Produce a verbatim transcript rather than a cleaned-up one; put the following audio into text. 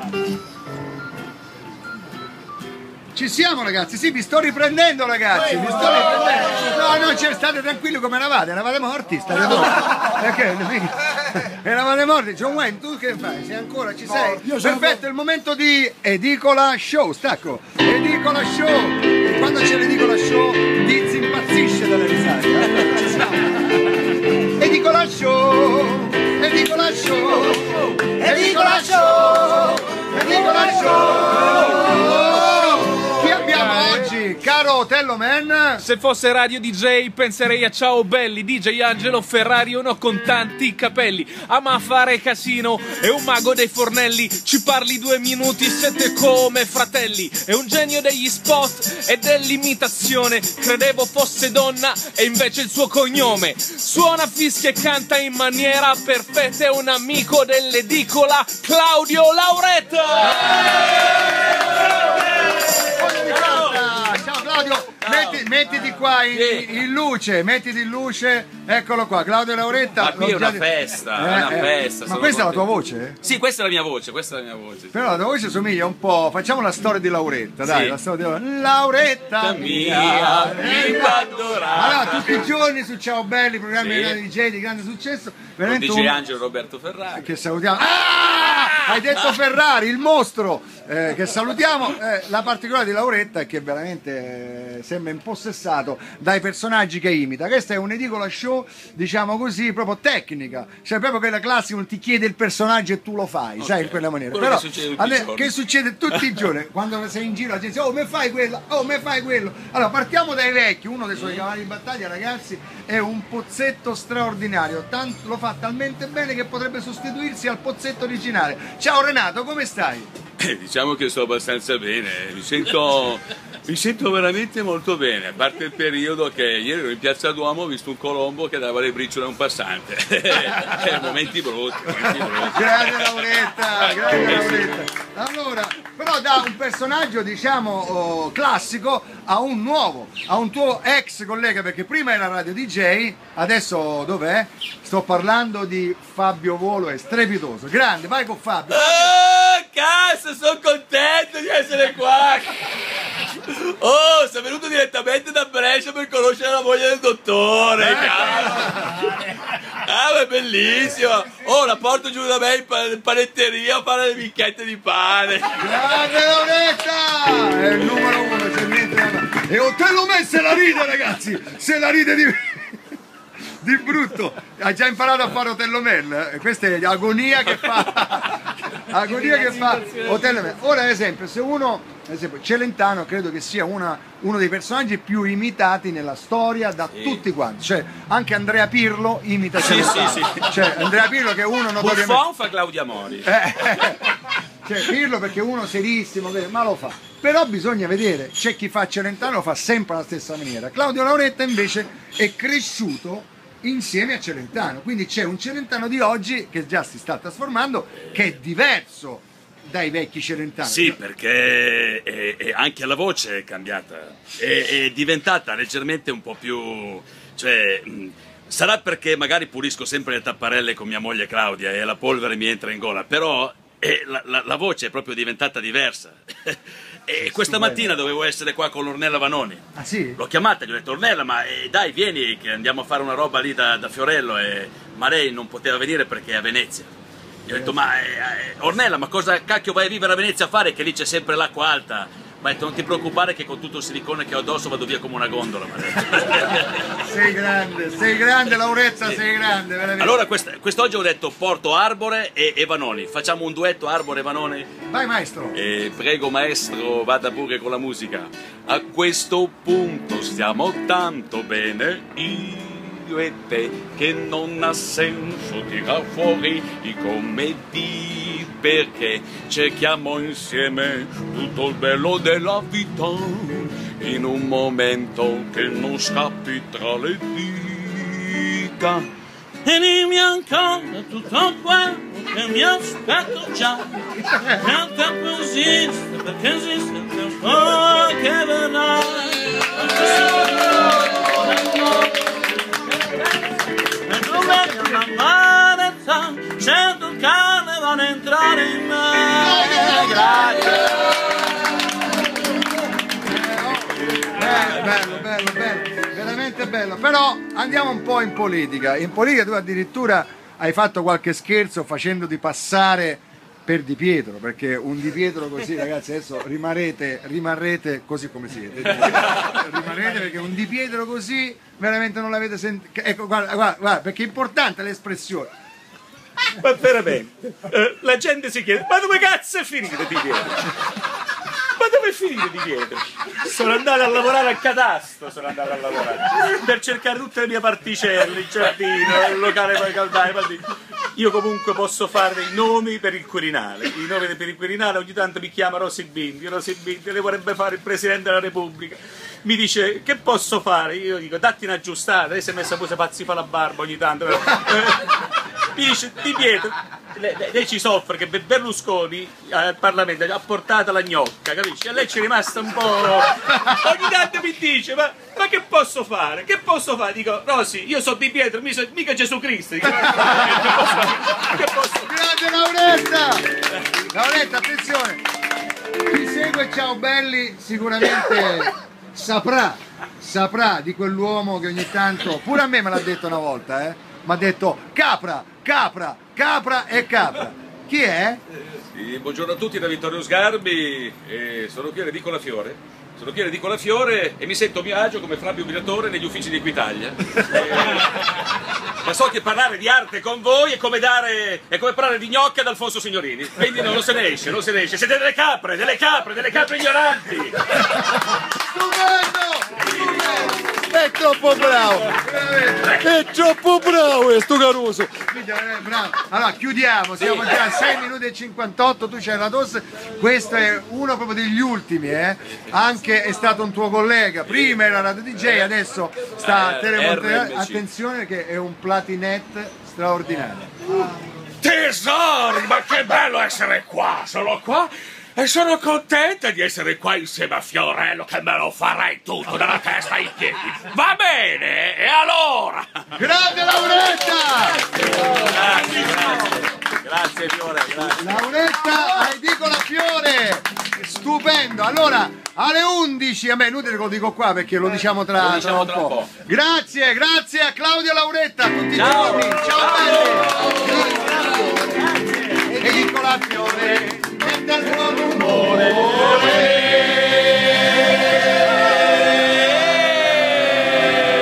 Ci siamo ragazzi, sì, vi sto riprendendo ragazzi, vi sto riprendendo. No, no, cioè, state tranquilli come eravate, eravate morti, state morti. Perché? Eravate morti, John Wayne, tu che fai? Sei ancora, ci sei? Perfetto, è il momento di Edicola Show, stacco. Edicola Show, quando c'è l'Edicola Show, Diz impazzisce dalle risate. Ci siamo. Edicola Show, Edicola Show, Edicola Show, Edicola Show. Oggi, caro Otello Man, se fosse radio D J penserei a Ciao Belli, D J Angelo Ferrari, uno con tanti capelli, ama fare casino, è un mago dei fornelli, ci parli due minuti, siete come fratelli, è un genio degli spot e dell'imitazione, credevo fosse donna e invece il suo cognome, suona fischia e canta in maniera perfetta, è un amico dell'edicola, Claudio Lauretta! Ciao Claudio, metti, mettiti qua in, in luce, mettiti in luce, eccolo qua, Claudio Lauretta. Ma qui è una festa, è una festa. Ma questa è la tua voce? Sì, questa è la mia voce, questa è la mia voce. Però la tua voce somiglia un po', facciamo la storia di Lauretta, dai, sì. la storia di Lauretta mia, mi allora, tutti i giorni su Ciao Belli, programmi sì. di D J di grande successo. Con D J un... Angelo Roberto Ferrari. Che salutiamo. Ah! Hai detto Ferrari, il mostro, eh, che salutiamo. Eh, la particolare di Lauretta è che veramente eh, sembra impossessato dai personaggi che imita. Questa è un'edicola show, diciamo così, proprio tecnica. Cioè proprio quella classica, non ti chiede il personaggio e tu lo fai, okay. Sai, in quella maniera. Quello Però che succede tutti, ade- che succede tutti i giorni, quando sei in giro la gente dice, oh, me fai quello, oh, me fai quello. Allora, partiamo dai vecchi. Uno dei suoi cavalli di battaglia, ragazzi, è un pozzetto straordinario. Tanto, lo fa talmente bene che potrebbe sostituirsi al pozzetto originale. Ciao Renato, come stai? Eh, diciamo che sto abbastanza bene, mi sento, mi sento veramente molto bene, a parte il periodo che ieri ero in Piazza Duomo, ho visto un colombo che dava le briciole a un passante. eh, momenti brutti, momenti brutti. Grande Lauretta, grande Lauretta. Allora, però da un personaggio, diciamo, oh, classico a un nuovo, a un tuo ex collega, perché prima era radio D J, adesso dov'è? Sto parlando di Fabio Volo, è strepitoso. Grande, vai con Fabio. Oh, cazzo, sono contento di essere qua. Oh, sono venuto direttamente da Brescia per conoscere la moglie del dottore. Ah, ma è bellissimo. Oh, la porto giù da me in panetteria a fare le bicchette di pane. Grande Lauretta! È il numero uno, c'è niente da fare. E Otello Man se la ride, ragazzi, se la ride di... di brutto. Ha già imparato a fare Otello Man, questa è agonia che fa agonia che fa Otello Man. Ora ad esempio, se uno, ad esempio Celentano credo che sia una, uno dei personaggi più imitati nella storia da sì. tutti quanti, cioè anche Andrea Pirlo imita sì, Celentano, sì, sì. Cioè Andrea Pirlo che è uno notoriamente Buffon fa Claudia Mori, eh, cioè Pirlo perché è uno serissimo, ma lo fa. Però bisogna vedere, c'è chi fa Celentano lo fa sempre alla stessa maniera. Claudio Lauretta invece è cresciuto insieme a Celentano, quindi c'è un Celentano di oggi che già si sta trasformando, che è diverso dai vecchi Celentani. Sì, perché è, è anche la voce è cambiata, è, è diventata leggermente un po' più, cioè mh, sarà perché magari pulisco sempre le tapparelle con mia moglie Claudia e la polvere mi entra in gola, però è, la, la, la voce è proprio diventata diversa. E questa mattina dovevo essere qua con l'Ornella Vanoni. Ah sì? L'ho chiamata, gli ho detto Ornella, ma eh, dai vieni che andiamo a fare una roba lì da, da Fiorello, e... ma lei non poteva venire perché è a Venezia. Gli ho detto ma eh, eh, Ornella, ma cosa cacchio vai a vivere a Venezia a fare, che lì c'è sempre l'acqua alta? Ma ha detto non ti preoccupare che con tutto il silicone che ho addosso vado via come una gondola. Sei grande, sei grande Lauretta, sì. Sei grande veramente. Allora quest'oggi ho detto porto Arbore e, e Vanoni, facciamo un duetto Arbore e Vanoni? Vai maestro. E prego maestro, vada pure con la musica. A questo punto stiamo tanto bene io e te che non ha senso tirar fuori i commedi, perché cerchiamo insieme tutto il bello della vita in un momento che non scappi tra le dita. E dimmi ancora tutto quello che mi aspetto già, che il tempo esiste perché esiste il tempo che verrà. E non vengo a amare tanto, sento il cane vanno a entrare in me. bello, però andiamo un po' in politica. In politica tu addirittura hai fatto qualche scherzo facendoti passare per Di Pietro, perché un Di Pietro così, ragazzi, adesso rimarrete, rimarrete così come siete. Rimarrete perché un Di Pietro così veramente non l'avete sentito. Ecco, guarda, guarda, guarda, perché è importante l'espressione. Ma veramente, eh, la gente si chiede, ma dove cazzo è finito Di Pietro? Ma dove è finito Di Pietro? Sono andato a lavorare al catasto, sono andato a lavorare per cercare tutte le mie particelle, il giardino, il locale per caldare. Io comunque posso fare i nomi per il Quirinale, i nomi per il Quirinale. Ogni tanto mi chiama Rosy Bindi, Rosy Bindi le vorrebbe fare il Presidente della Repubblica. Mi dice, che posso fare? Io dico, datti un'aggiustata, lei si è messa pure pazzi fa la barba ogni tanto. Mi dice, Di Pietro, lei, lei ci soffre che Berlusconi al Parlamento ha portato la gnocca, capisci? A lei ci è rimasta un po'... Ogni tanto mi dice, ma, ma che posso fare? Che posso fare? Dico, Rosy, io sono Di Pietro, mica Gesù Cristo. Dico, che posso fare? Che posso fare? Grande Lauretta! Lauretta, attenzione! Chi segue Ciao Belli sicuramente saprà, saprà di quell'uomo che ogni tanto, pure a me me l'ha detto una volta, eh? Mi ha detto capra, capra, capra e capra. Chi è? Sì, buongiorno a tutti da Vittorio Sgarbi, e sono qui a Edicola Fiore. Sono qui a Edicola Fiore e mi sento a mio agio come Fabio Miratore negli uffici di Equitalia. E... ma so che parlare di arte con voi è come, dare... è come parlare di gnocca ad Alfonso Signorini. Quindi non se ne esce, non se ne esce. Siete delle capre, delle capre, delle capre ignoranti. Stupendo! È troppo bravo! È troppo bravo sto Caruso! Bravo! Allora chiudiamo, siamo già a sei minuti e cinquantotto, tu c'hai la tosse, questo è uno proprio degli ultimi, eh? Anche è stato un tuo collega, prima era Radio D J, adesso sta a Telemonte. Attenzione che è un platinette straordinario. Tesori, ma che bello essere qua! Sono qua e sono contenta di essere qua insieme a Fiorello, che me lo farei tutto dalla testa ai piedi. Va bene, e allora? Grande Lauretta! Grazie, grazie. Grazie Fiore, grazie. Lauretta a Edicola Fiore! Stupendo! Allora, alle undici, a me è inutile che lo dico qua perché lo diciamo tra, Lo diciamo tra un tra un po'. po'. Grazie, grazie a Claudio Lauretta, tutti i giorni.